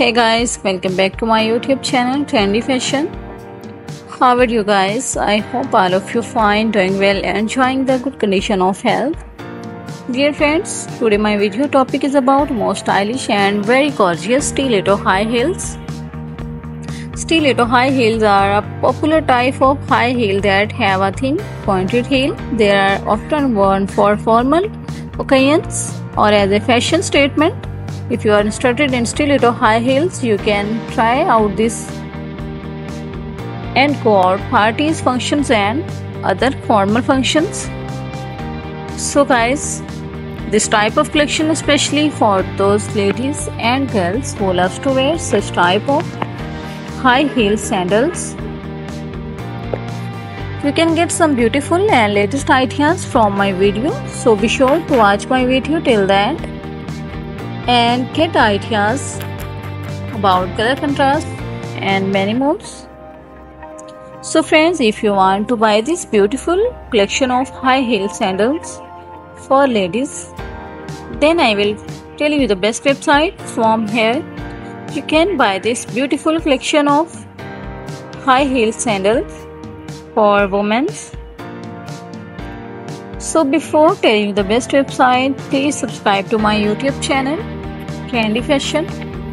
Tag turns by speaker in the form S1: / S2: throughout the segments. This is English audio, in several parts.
S1: Hey guys, welcome back to my YouTube channel Trendy Fashion. How are you guys? I hope all of you fine, doing well, enjoying the good condition of health. Dear friends, today my video topic is about most stylish and very gorgeous stiletto high heels. Stiletto high heels are a popular type of high heel that have a thin pointed heel. They are often worn for formal occasions or as a fashion statement. If you are interested in stiletto high heels, you can try out this and go out parties, functions and other formal functions. So guys, this type of collection especially for those ladies and girls who love to wear such type of high heel sandals. You can get some beautiful and latest ideas from my video, so be sure to watch my video till the end and get ideas about color contrast and many more. So friends, if you want to buy this beautiful collection of high heel sandals for ladies, then I will tell you the best website. From here you can buy this beautiful collection of high heel sandals for women. So before telling you the best website, please subscribe to my YouTube channel Trendy Fashion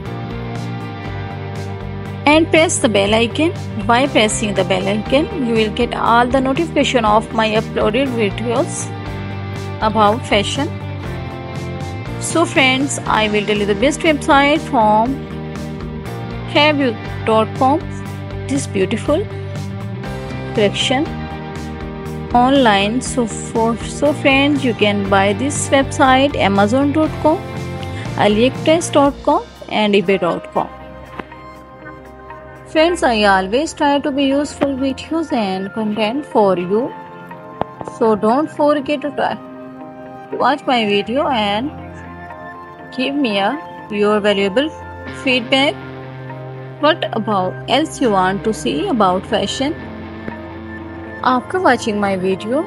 S1: and press the bell icon. By pressing the bell icon, you will get all the notification of my uploaded videos about fashion. So friends, I will tell you the best website from hairview.com. This beautiful collection online. So friends, you can buy this website amazon.com, aliexpress.com and ebay.com. Friends, I always try to be useful videos and content for you, so don't forget to watch my video and give me your valuable feedback. What about else you want to see about fashion after watching my video?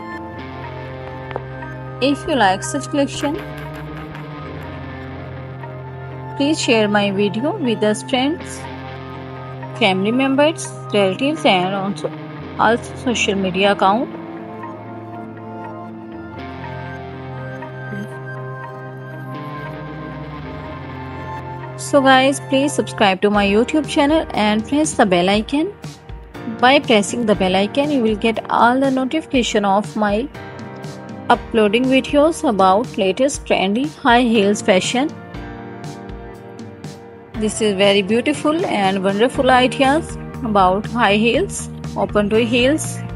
S1: If you like such collection, please share my video with your friends, family members, relatives and also social media account. So guys, please subscribe to my YouTube channel and press the bell icon. By pressing the bell icon, you will get all the notification of my uploading videos about latest trendy high heels fashion. This is very beautiful and wonderful ideas about high heels, open toe heels